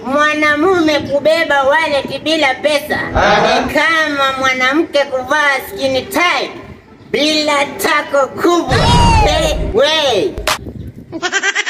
mwanamume kubeba wallet bila pesa ni kama mwanamke kuvaa skinny tight bila tako kubwa. Hey,